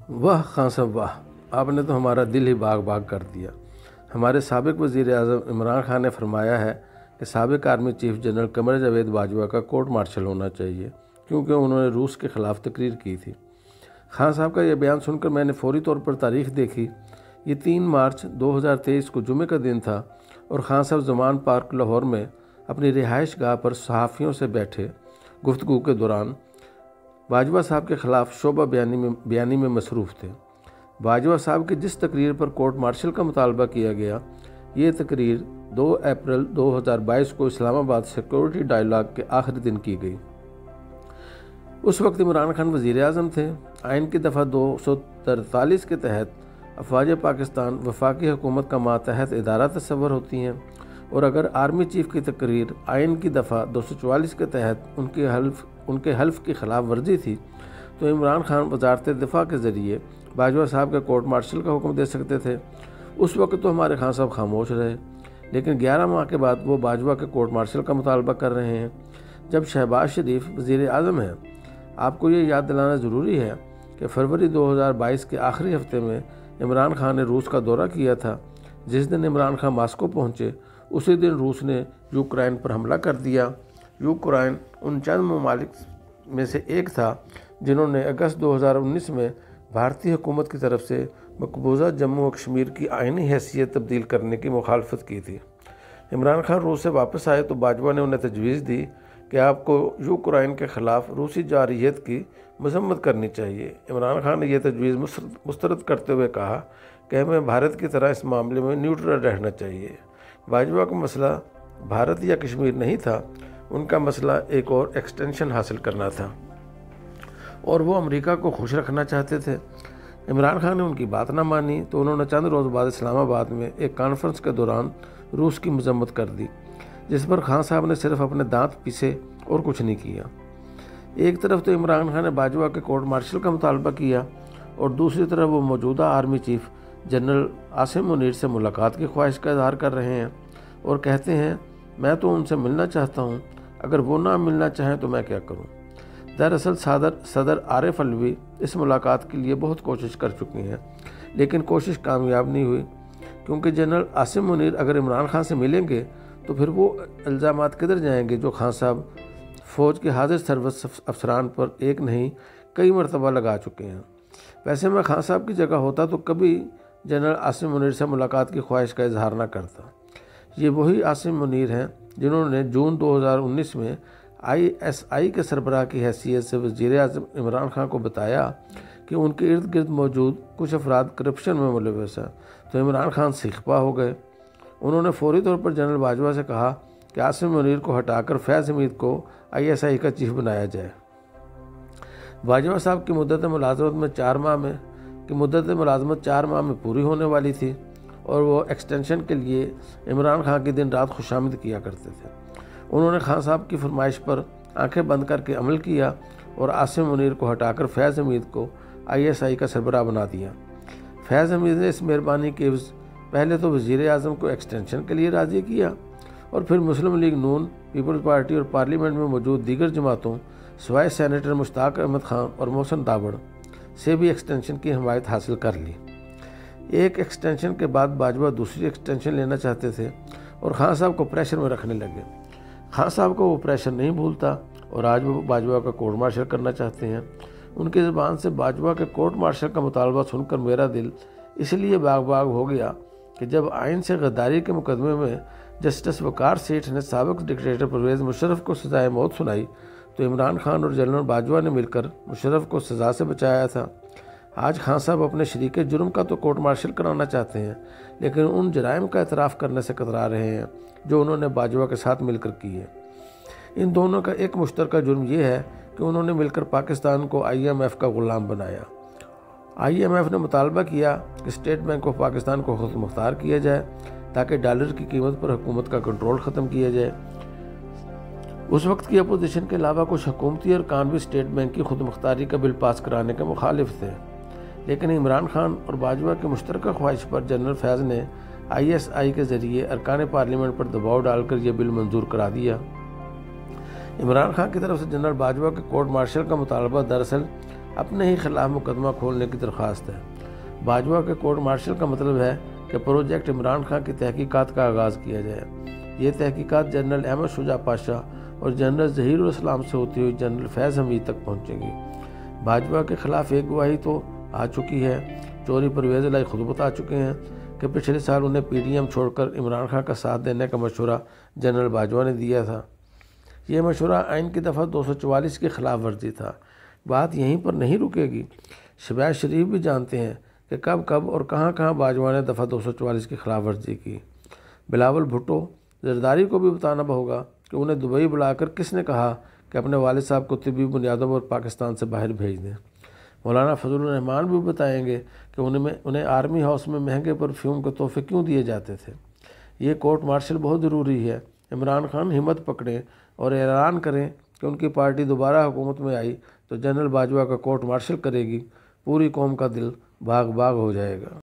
واہ خان صاحب واہ، آپ نے تو ہمارا دل ہی باغ باغ کر دیا۔ ہمارے سابق وزیر اعظم عمران خان نے فرمایا ہے کہ سابق army chief general Qamar Javed Bajwa کا کورٹ مارشل ہونا چاہیے کیونکہ انہوں نے روس کے خلاف تقریر کی تھی۔ خان صاحب کا یہ بیان سن کر میں نے فوری طور پر تاریخ دیکھی۔ یہ 3 مارچ 2023 کو جمعے کا دن تھا اور خان صاحب زمان پارک لاہور میں اپنی رہائش گاہ پر صحافیوں سے بیٹھے گفتگو کے دوران باجوہ صاحب کے خلاف شعبہ بیانی میں مصروف تھے۔ باجوہ صاحب کی جس تقریر پر کورٹ مارشل کا مطالبہ کیا گیا، یہ تقریر 2 اپریل 2022 کو اسلام آباد سیکورٹی ڈائیلاگ کے آخری دن کی گئی۔ اس وقت عمران خان وزیر اعظم تھے۔ آئین کی دفعہ 243 کے تحت افواج پاکستان وفاقی حکومت کا ماتحت ادارہ تصور ہوتی ہیں، اور اگر آرمی چیف کی تقریر آئین کی دفعہ 244 کے تحت ان کے حلف کی خلاف ورزی تھی تو عمران خان وزارت دفاع کے ذریعے باجوہ صاحب کے کورٹ مارشل کا حکم دے سکتے تھے۔ اس وقت تو ہمارے خان صاحب خاموش رہے، لیکن 11 ماہ کے بعد وہ باجوہ کے کورٹ مارشل کا مطالبہ کر رہے ہیں جب شہباز شریف وزیر اعظم ہیں۔ آپ کو یہ یاد دلانا ضروری ہے کہ فروری 2022 کے آخری ہفتے میں عمران خان نے روس کا دورہ کیا تھا۔ جس دن عمران خان ماسکو پہنچے اسی دن روس نے یوکرائن پر حملہ کر دیا۔ یوکرائن ان چند ممالک میں سے ایک تھا جنہوں نے اگست 2019 میں بھارتی حکومت کی طرف سے مقبوضہ جموں و کشمیر کی آئینی حیثیت تبدیل کرنے کی مخالفت کی تھی۔ عمران خان روس سے واپس آئے تو باجوہ نے انہیں تجویز دی کہ آپ کو یوکرائن کے خلاف روسی جارحیت کی مذمت کرنی چاہیے۔ عمران خان نے یہ تجویز مسترد کرتے ہوئے کہا کہ ہمیں بھارت کی طرح اس معاملے میں نیوٹرل رہنا چاہیے۔ باجوہ کا مسئلہ بھارت یا کشمیر نہیں تھا، ان کا مسئلہ ایک اور ایکسٹینشن حاصل کرنا تھا اور وہ امریکہ کو خوش رکھنا چاہتے تھے۔ عمران خان نے ان کی بات نہ مانی تو انہوں نے چند روز بعد اسلام آباد میں ایک کانفرنس کے دوران روس کی مذمت کر دی، جس پر خان صاحب نے صرف اپنے دانت پیسے اور کچھ نہیں کیا۔ ایک طرف تو عمران خان نے باجوہ کے کورٹ مارشل کا مطالبہ کیا اور دوسری طرف وہ موجودہ army chief general Asim Munir سے ملاقات کی خواہش کا اظہار کر رہے ہیں اور کہتے ہیں میں تو ان سے ملنا چاہتا ہوں، اگر وہ نہ ملنا چاہیں تو میں کیا کروں۔ دراصل صدر عارف علوی اس ملاقات کے لیے بہت کوشش کر چکے ہیں، لیکن کوشش کامیاب نہیں ہوئی، کیونکہ جنرل عاصم منیر اگر عمران خان سے ملیں گے تو پھر وہ الزامات کدھر جائیں گے جو خان صاحب فوج کے حاضر سروس افسران پر ایک نہیں کئی مرتبہ لگا چکے ہیں۔ ویسے میں خان صاحب کی جگہ ہوتا تو کبھی جنرل عاصم منیر سے ملاقات کی خواہش کا اظہار نہ کرتا۔ یہ وہی عاصم منیر ہیں جنہوں نے جون 2019 میں ISI کے سربراہ کی حیثیت سے وزیر اعظم عمران خان کو بتایا کہ ان کے ارد گرد موجود کچھ افراد کرپشن میں ملوث ہیں، تو عمران خان سیخ پا ہو گئے۔ انہوں نے فوری طور پر جنرل باجوہ سے کہا کہ عاصم منیر کو ہٹا کر فیض حمید کو ISI کا چیف بنایا جائے۔ باجوہ صاحب کی مدت ملازمت 4 ماہ میں پوری ہونے والی تھی اور وہ ایکسٹینشن کے لیے عمران خان کی دن رات خوشامد کیا کرتے تھے۔ انہوں نے خان صاحب کی فرمائش پر آنکھیں بند کر کے عمل کیا اور عاصم منیر کو ہٹا کر فیض حمید کو ISI کا سربراہ بنا دیا۔ فیض حمید نے اس مہربانی کے پہلے تو وزیر اعظم کو ایکسٹینشن کے لیے راضی کیا اور پھر مسلم لیگ نون، پیپلز پارٹی اور پارلیمنٹ میں موجود دیگر جماعتوں سوائے سینیٹر مشتاق احمد خان اور محسن داوڑ سے بھی ایکسٹینشن کی حمایت حاصل کر لی۔ ایک ایکسٹینشن کے بعد باجوہ دوسری ایکسٹینشن لینا چاہتے تھے اور خان صاحب کو پریشر میں رکھنے لگے۔ خان صاحب کو وہ پریشر نہیں بھولتا اور آج وہ باجوہ کا کورٹ مارشل کرنا چاہتے ہیں۔ ان کی زبان سے باجوہ کے کورٹ مارشل کا مطالبہ سن کر میرا دل اس لیے باغ باغ ہو گیا کہ جب آئین سے غداری کے مقدمے میں جسٹس وقار سیٹھ نے سابق ڈکٹیٹر پرویز مشرف کو سزائے موت سنائی تو عمران خان اور جنرل باجوہ نے مل کر مشرف کو سزا سے بچایا تھا۔ آج خان صاحب اپنے شریک جرم کا تو کورٹ مارشل کرانا چاہتے ہیں، لیکن ان جرائم کا اعتراف کرنے سے کترا رہے ہیں جو انہوں نے باجوہ کے ساتھ مل کر کی ہے۔ ان دونوں کا ایک مشترکہ جرم یہ ہے کہ انہوں نے مل کر پاکستان کو IMF کا غلام بنایا۔ IMF نے مطالبہ کیا کہ اسٹیٹ بینک آف پاکستان کو خود مختار کیا جائے تاکہ ڈالر کی قیمت پر حکومت کا کنٹرول ختم کیا جائے۔ اس وقت کی اپوزیشن کے علاوہ کچھ حکومتی ارکان بھی اسٹیٹ بینک کی خود مختاری کا بل پاس کرانے کے مخالف تھے، لیکن عمران خان اور باجوہ کی مشترکہ خواہش پر جنرل فیض نے ISI کے ذریعے ارکان پارلیمنٹ پر دباؤ ڈال کر یہ بل منظور کرا دیا۔ عمران خان کی طرف سے جنرل باجوہ کے کورٹ مارشل کا مطالبہ دراصل اپنے ہی خلاف مقدمہ کھولنے کی درخواست ہے۔ باجوہ کے کورٹ مارشل کا مطلب ہے کہ پروجیکٹ عمران خان کی تحقیقات کا آغاز کیا جائے۔ یہ تحقیقات جنرل احمد شجاع پاشا اور جنرل ظہیر الاسلام سے ہوتی ہوئی جنرل فیض حمید تک پہنچیں گی۔ باجوہ کے خلاف ایک گواہی تو آ چکی ہے۔ چوری پرویز الہی خود بتا چکے ہیں کہ پچھلے سال انہیں پی ڈی ایم چھوڑ کر عمران خان کا ساتھ دینے کا مشورہ جنرل باجوہ نے دیا تھا۔ یہ مشورہ آئین کی دفعہ 244 کی خلاف ورزی تھا۔ بات یہیں پر نہیں رکے گی۔ شہباز شریف بھی جانتے ہیں کہ کب کب اور کہاں کہاں باجوہ نے دفعہ 244 کی خلاف ورزی کی۔ بلاول بھٹو زرداری کو بھی بتانا ہوگا کہ انہیں دبئی بلا کر کس نے کہا کہ اپنے والد صاحب کو طبی بنیادوں پر پاکستان سے باہر بھیج دیں۔ مولانا فضل الرحمان بھی بتائیں گے کہ انہیں آرمی ہاؤس میں مہنگے پرفیوم کے تحفے کیوں دیے جاتے تھے۔ یہ کورٹ مارشل بہت ضروری ہے۔ عمران خان ہمت پکڑیں اور اعلان کریں کہ ان کی پارٹی دوبارہ حکومت میں آئی تو جنرل باجوہ کا کورٹ مارشل کرے گی۔ پوری قوم کا دل باغ باغ ہو جائے گا۔